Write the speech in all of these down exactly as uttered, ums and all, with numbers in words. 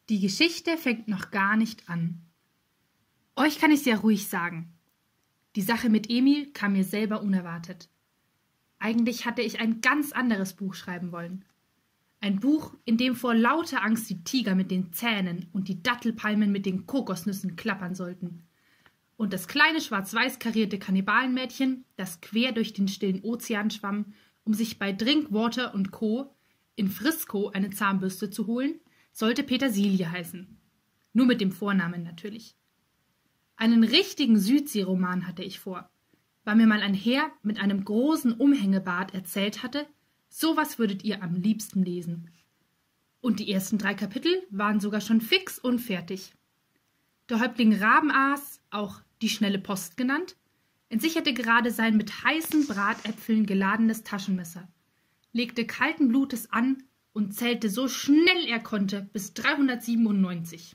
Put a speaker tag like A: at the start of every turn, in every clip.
A: Die Geschichte fängt noch gar nicht an. Euch kann ich's ja ruhig sagen. Die Sache mit Emil kam mir selber unerwartet. Eigentlich hatte ich ein ganz anderes Buch schreiben wollen. Ein Buch, in dem vor lauter Angst die Tiger mit den Zähnen und die Dattelpalmen mit den Kokosnüssen klappern sollten. Und das kleine schwarz-weiß karierte Kannibalenmädchen, das quer durch den stillen Ozean schwamm, um sich bei Drinkwater und Co. in Frisco eine Zahnbürste zu holen, sollte Petersilie heißen. Nur mit dem Vornamen natürlich. Einen richtigen Südseeroman hatte ich vor, weil mir mal ein Herr mit einem großen Umhängebart erzählt hatte, sowas würdet ihr am liebsten lesen. Und die ersten drei Kapitel waren sogar schon fix und fertig. Der Häuptling Rabenaas, auch die schnelle Post genannt, entsicherte gerade sein mit heißen Bratäpfeln geladenes Taschenmesser, legte kalten Blutes an und zählte so schnell er konnte bis dreihundertsiebenundneunzig.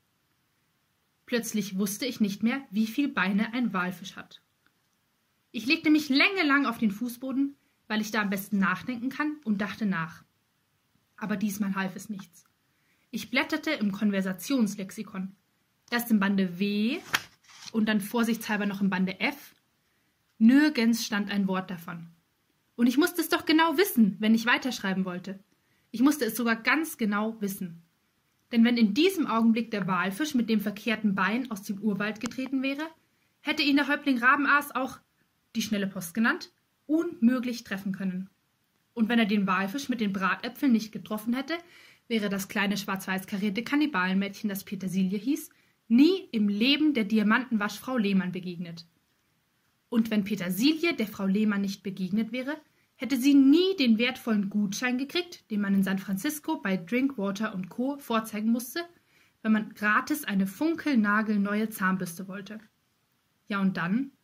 A: Plötzlich wusste ich nicht mehr, wie viel Beine ein Walfisch hat. Ich legte mich längelang auf den Fußboden, weil ich da am besten nachdenken kann, und dachte nach. Aber diesmal half es nichts. Ich blätterte im Konversationslexikon. Erst im Bande W und dann vorsichtshalber noch im Bande F. Nirgends stand ein Wort davon. Und ich musste es doch genau wissen, wenn ich weiterschreiben wollte. Ich musste es sogar ganz genau wissen. Denn wenn in diesem Augenblick der Walfisch mit dem verkehrten Bein aus dem Urwald getreten wäre, hätte ihn der Häuptling Rabenaas auch, die schnelle Post genannt, unmöglich treffen können. Und wenn er den Walfisch mit den Bratäpfeln nicht getroffen hätte, wäre das kleine schwarz-weiß karierte Kannibalenmädchen, das Petersilie hieß, nie im Leben der Diamantenwaschfrau Lehmann begegnet. Und wenn Petersilie der Frau Lehmann nicht begegnet wäre, hätte sie nie den wertvollen Gutschein gekriegt, den man in San Francisco bei Drinkwater und Co. vorzeigen musste, wenn man gratis eine funkelnagelneue Zahnbürste wollte. Ja, und dann?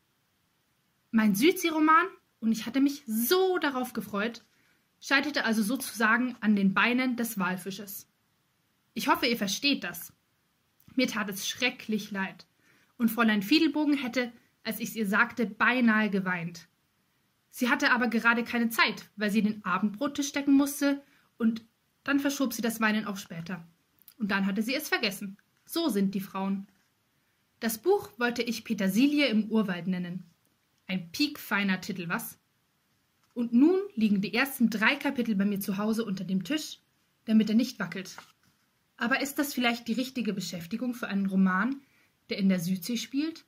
A: Mein Südseeroman, und ich hatte mich so darauf gefreut, scheiterte also sozusagen an den Beinen des Walfisches. Ich hoffe, ihr versteht das. Mir tat es schrecklich leid, und Fräulein Fiedelbogen hätte, als ich es ihr sagte, beinahe geweint. Sie hatte aber gerade keine Zeit, weil sie den Abendbrottisch decken musste, und dann verschob sie das Weinen auf später. Und dann hatte sie es vergessen. So sind die Frauen. Das Buch wollte ich Petersilie im Urwald nennen. Ein piekfeiner Titel, was? Und nun liegen die ersten drei Kapitel bei mir zu Hause unter dem Tisch, damit er nicht wackelt. Aber ist das vielleicht die richtige Beschäftigung für einen Roman, der in der Südsee spielt?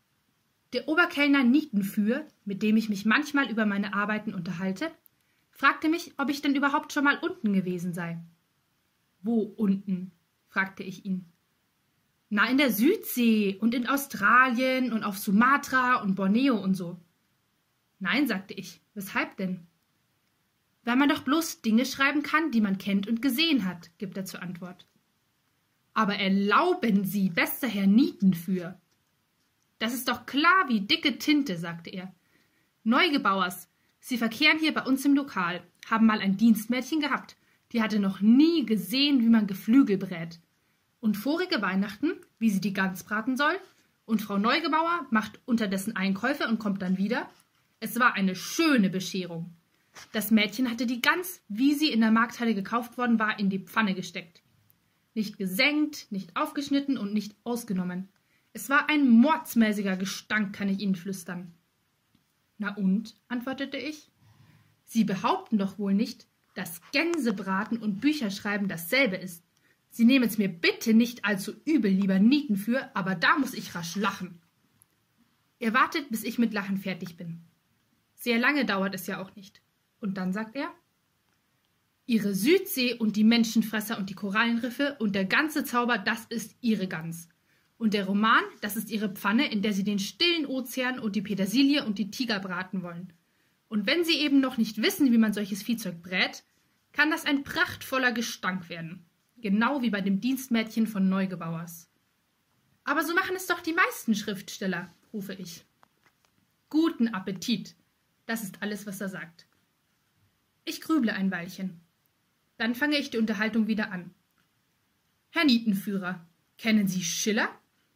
A: Der Oberkellner Nietenführ, mit dem ich mich manchmal über meine Arbeiten unterhalte, fragte mich, ob ich denn überhaupt schon mal unten gewesen sei. »Wo unten?« fragte ich ihn. »Na, in der Südsee und in Australien und auf Sumatra und Borneo und so.« »Nein«, sagte ich, »weshalb denn?« »Weil man doch bloß Dinge schreiben kann, die man kennt und gesehen hat«, gibt er zur Antwort. »Aber erlauben Sie, bester Herr Nietenführ!« »Das ist doch klar wie dicke Tinte«, sagte er. »Neugebauers, Sie verkehren hier bei uns im Lokal, haben mal ein Dienstmädchen gehabt, die hatte noch nie gesehen, wie man Geflügel brät. Und vorige Weihnachten, wie sie die Gans braten soll, und Frau Neugebauer macht unterdessen Einkäufe und kommt dann wieder. Es war eine schöne Bescherung. Das Mädchen hatte die Gans, wie sie in der Markthalle gekauft worden war, in die Pfanne gesteckt. Nicht gesenkt, nicht aufgeschnitten und nicht ausgenommen. Es war ein mordsmäßiger Gestank, kann ich Ihnen flüstern.« »Na und?«, antwortete ich. »Sie behaupten doch wohl nicht, dass Gänsebraten und Bücherschreiben dasselbe ist. Sie nehmen es mir bitte nicht allzu übel, lieber Nietenführ, aber da muss ich rasch lachen.« Er wartet, bis ich mit Lachen fertig bin. Sehr lange dauert es ja auch nicht. Und dann sagt er: »Ihre Südsee und die Menschenfresser und die Korallenriffe und der ganze Zauber, das ist Ihre Gans. Und der Roman, das ist Ihre Pfanne, in der Sie den stillen Ozean und die Petersilie und die Tiger braten wollen. Und wenn Sie eben noch nicht wissen, wie man solches Viehzeug brät, kann das ein prachtvoller Gestank werden. Genau wie bei dem Dienstmädchen von Neugebauers.« »Aber so machen es doch die meisten Schriftsteller«, rufe ich. »Guten Appetit«, das ist alles, was er sagt. Ich grüble ein Weilchen. Dann fange ich die Unterhaltung wieder an. »Herr Nietenführer, kennen Sie Schiller?«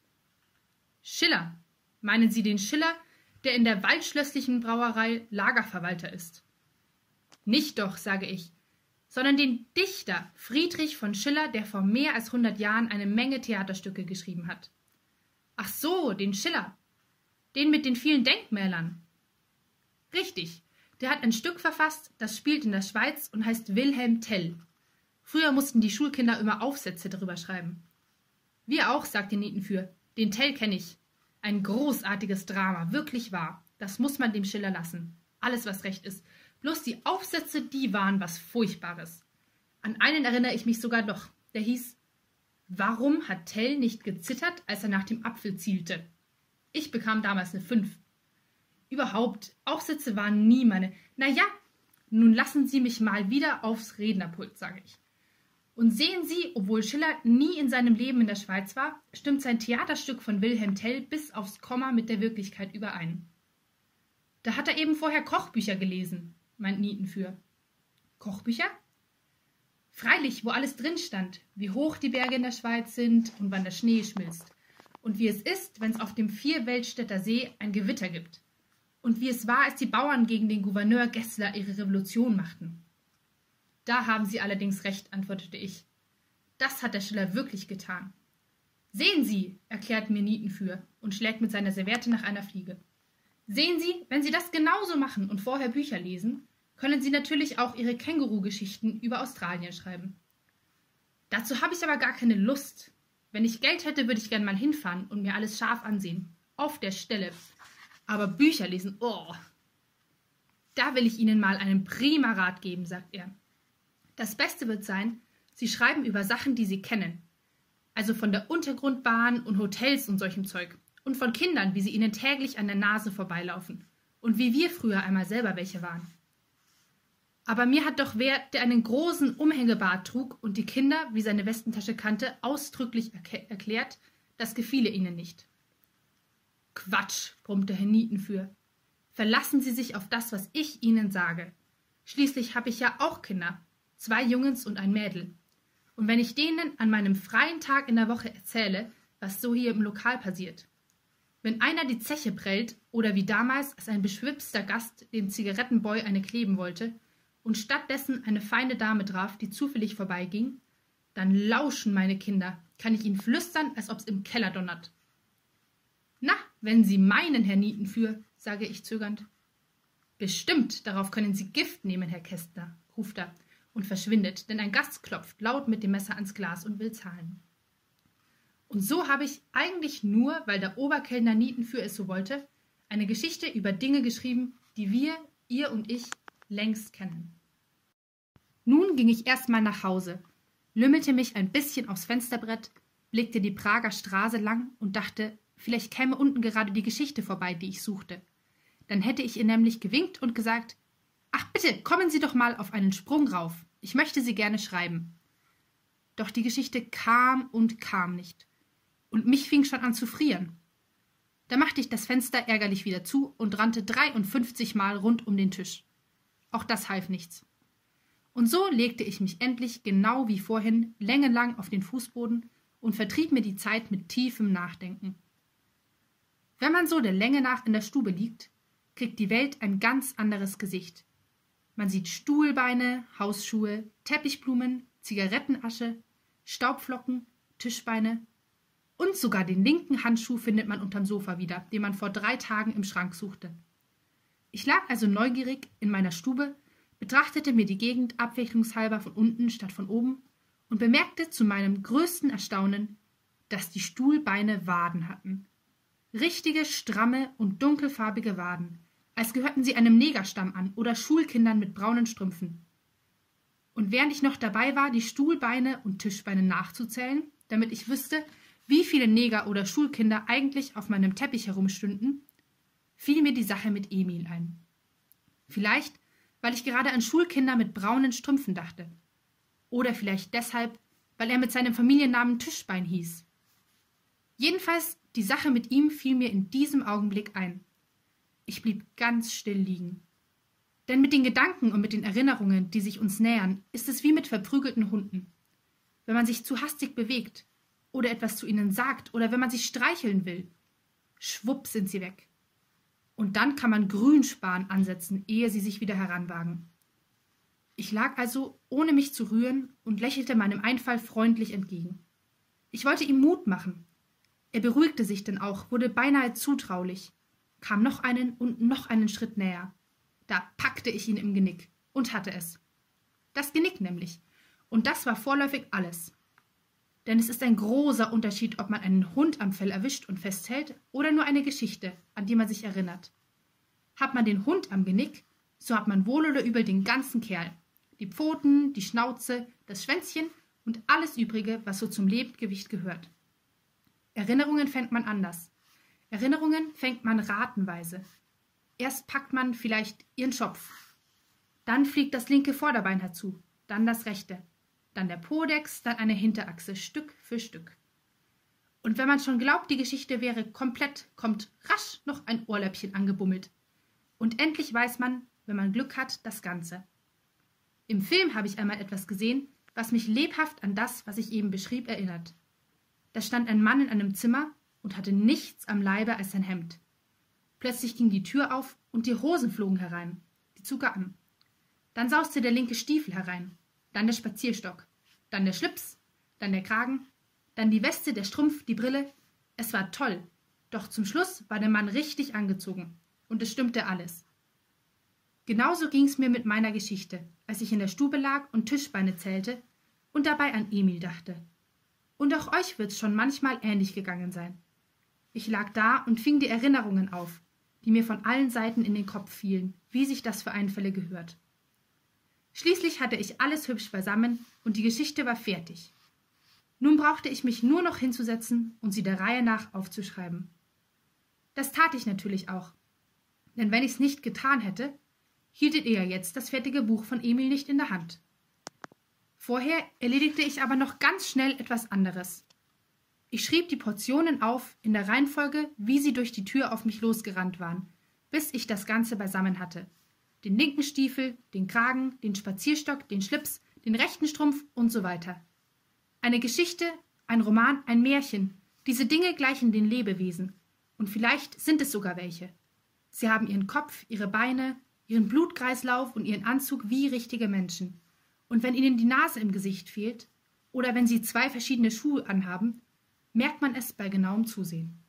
A: »Schiller? Meinen Sie den Schiller, der in der waldschlösslichen Brauerei Lagerverwalter ist?« »Nicht doch«, sage ich. sondern den Dichter Friedrich von Schiller, der vor mehr als hundert Jahren eine Menge Theaterstücke geschrieben hat. Ach so, den Schiller. Den mit den vielen Denkmälern. Richtig, der hat ein Stück verfasst, das spielt in der Schweiz und heißt Wilhelm Tell. Früher mussten die Schulkinder immer Aufsätze darüber schreiben. Wir auch, sagt die Nietenführ. Den Tell kenne ich. Ein großartiges Drama, wirklich wahr. Das muss man dem Schiller lassen. Alles, was recht ist. Bloß die Aufsätze, die waren was Furchtbares. An einen erinnere ich mich sogar noch. Der hieß: Warum hat Tell nicht gezittert, als er nach dem Apfel zielte? Ich bekam damals eine Fünf. Überhaupt, Aufsätze waren nie meine. Na ja, nun lassen Sie mich mal wieder aufs Rednerpult, sage ich. Und sehen Sie, obwohl Schiller nie in seinem Leben in der Schweiz war, stimmt sein Theaterstück von Wilhelm Tell bis aufs Komma mit der Wirklichkeit überein. Da hat er eben vorher Kochbücher gelesen, meint Nietenführ. Kochbücher? Freilich, wo alles drin stand, wie hoch die Berge in der Schweiz sind und wann der Schnee schmilzt. Und wie es ist, wenn es auf dem Vierweltstädter See ein Gewitter gibt. Und wie es war, als die Bauern gegen den Gouverneur Gessler ihre Revolution machten. Da haben Sie allerdings recht, antwortete ich. Das hat der Schiller wirklich getan. Sehen Sie, erklärt mir Nietenführ und schlägt mit seiner Serviette nach einer Fliege. Sehen Sie, wenn Sie das genauso machen und vorher Bücher lesen, können Sie natürlich auch Ihre Känguru-Geschichten über Australien schreiben. Dazu habe ich aber gar keine Lust. Wenn ich Geld hätte, würde ich gern mal hinfahren und mir alles scharf ansehen. Auf der Stelle. Aber Bücher lesen, oh. Da will ich Ihnen mal einen prima Rat geben, sagt er. Das Beste wird sein, Sie schreiben über Sachen, die Sie kennen. Also von der Untergrundbahn und Hotels und solchem Zeug. Und von Kindern, wie sie ihnen täglich an der Nase vorbeilaufen. Und wie wir früher einmal selber welche waren. Aber mir hat doch wer, der einen großen Umhängebart trug und die Kinder, wie seine Westentasche kannte, ausdrücklich erk- erklärt, das gefiele ihnen nicht. Quatsch, brummte Herr Nietenführ. Verlassen Sie sich auf das, was ich Ihnen sage. Schließlich habe ich ja auch Kinder, zwei Jungens und ein Mädel. Und wenn ich denen an meinem freien Tag in der Woche erzähle, was so hier im Lokal passiert. Wenn einer die Zeche prellt oder wie damals, als ein beschwipster Gast dem Zigarettenboy eine kleben wollte und stattdessen eine feine Dame traf, die zufällig vorbeiging, dann lauschen meine Kinder, kann ich Ihnen flüstern, als ob's im Keller donnert. Na, wenn Sie meinen, Herr Nietenführ, sage ich zögernd. Bestimmt, darauf können Sie Gift nehmen, Herr Kästner, ruft er und verschwindet, denn ein Gast klopft laut mit dem Messer ans Glas und will zahlen. Und so habe ich eigentlich nur, weil der Oberkellner Nietenführ es so wollte, eine Geschichte über Dinge geschrieben, die wir, ihr und ich, längst kennen. Nun ging ich erstmal nach Hause, lümmelte mich ein bisschen aufs Fensterbrett, blickte die Prager Straße lang und dachte, vielleicht käme unten gerade die Geschichte vorbei, die ich suchte. Dann hätte ich ihr nämlich gewinkt und gesagt, »Ach bitte, kommen Sie doch mal auf einen Sprung rauf. Ich möchte sie gerne schreiben.« Doch die Geschichte kam und kam nicht. Und mich fing schon an zu frieren. Da machte ich das Fenster ärgerlich wieder zu und rannte dreiundfünfzig Mal rund um den Tisch. Auch das half nichts. Und so legte ich mich endlich, genau wie vorhin, längenlang auf den Fußboden und vertrieb mir die Zeit mit tiefem Nachdenken. Wenn man so der Länge nach in der Stube liegt, kriegt die Welt ein ganz anderes Gesicht. Man sieht Stuhlbeine, Hausschuhe, Teppichblumen, Zigarettenasche, Staubflocken, Tischbeine und sogar den linken Handschuh findet man unterm Sofa wieder, den man vor drei Tagen im Schrank suchte. Ich lag also neugierig in meiner Stube, betrachtete mir die Gegend abwechslungshalber von unten statt von oben und bemerkte zu meinem größten Erstaunen, dass die Stuhlbeine Waden hatten. Richtige, stramme und dunkelfarbige Waden, als gehörten sie einem Negerstamm an oder Schulkindern mit braunen Strümpfen. Und während ich noch dabei war, die Stuhlbeine und Tischbeine nachzuzählen, damit ich wüsste, wie viele Neger oder Schulkinder eigentlich auf meinem Teppich herumstünden, fiel mir die Sache mit Emil ein. Vielleicht, weil ich gerade an Schulkinder mit braunen Strümpfen dachte. Oder vielleicht deshalb, weil er mit seinem Familiennamen Tischbein hieß. Jedenfalls, die Sache mit ihm fiel mir in diesem Augenblick ein. Ich blieb ganz still liegen. Denn mit den Gedanken und mit den Erinnerungen, die sich uns nähern, ist es wie mit verprügelten Hunden. Wenn man sich zu hastig bewegt oder etwas zu ihnen sagt oder wenn man sie streicheln will, schwupp sind sie weg. Und dann kann man Grünspan ansetzen, ehe sie sich wieder heranwagen. Ich lag also, ohne mich zu rühren, und lächelte meinem Einfall freundlich entgegen. Ich wollte ihm Mut machen. Er beruhigte sich denn auch, wurde beinahe zutraulich, kam noch einen und noch einen Schritt näher. Da packte ich ihn im Genick und hatte es. Das Genick nämlich. Und das war vorläufig alles. Denn es ist ein großer Unterschied, ob man einen Hund am Fell erwischt und festhält oder nur eine Geschichte, an die man sich erinnert. Hat man den Hund am Genick, so hat man wohl oder übel den ganzen Kerl. Die Pfoten, die Schnauze, das Schwänzchen und alles Übrige, was so zum Lebendgewicht gehört. Erinnerungen fängt man anders. Erinnerungen fängt man ratenweise. Erst packt man vielleicht ihren Schopf. Dann fliegt das linke Vorderbein herzu, dann das rechte, dann der Podex, dann eine Hinterachse, Stück für Stück. Und wenn man schon glaubt, die Geschichte wäre komplett, kommt rasch noch ein Ohrläppchen angebummelt. Und endlich weiß man, wenn man Glück hat, das Ganze. Im Film habe ich einmal etwas gesehen, was mich lebhaft an das, was ich eben beschrieb, erinnert. Da stand ein Mann in einem Zimmer und hatte nichts am Leibe als sein Hemd. Plötzlich ging die Tür auf und die Hosen flogen herein. Die zog er an. Dann sauste der linke Stiefel herein, dann der Spazierstock, dann der Schlips, dann der Kragen, dann die Weste, der Strumpf, die Brille. Es war toll, doch zum Schluss war der Mann richtig angezogen und es stimmte alles. Genauso ging's mir mit meiner Geschichte, als ich in der Stube lag und Tischbeine zählte und dabei an Emil dachte. Und auch euch wird's schon manchmal ähnlich gegangen sein. Ich lag da und fing die Erinnerungen auf, die mir von allen Seiten in den Kopf fielen, wie sich das für Einfälle gehört. Schließlich hatte ich alles hübsch beisammen und die Geschichte war fertig. Nun brauchte ich mich nur noch hinzusetzen und sie der Reihe nach aufzuschreiben. Das tat ich natürlich auch, denn wenn ich's nicht getan hätte, hieltet ihr ja jetzt das fertige Buch von Emil nicht in der Hand. Vorher erledigte ich aber noch ganz schnell etwas anderes. Ich schrieb die Portionen auf in der Reihenfolge, wie sie durch die Tür auf mich losgerannt waren, bis ich das Ganze beisammen hatte. Den linken Stiefel, den Kragen, den Spazierstock, den Schlips, den rechten Strumpf und so weiter. Eine Geschichte, ein Roman, ein Märchen, diese Dinge gleichen den Lebewesen. Und vielleicht sind es sogar welche. Sie haben ihren Kopf, ihre Beine, ihren Blutkreislauf und ihren Anzug wie richtige Menschen. Und wenn ihnen die Nase im Gesicht fehlt oder wenn sie zwei verschiedene Schuhe anhaben, merkt man es bei genauem Zusehen.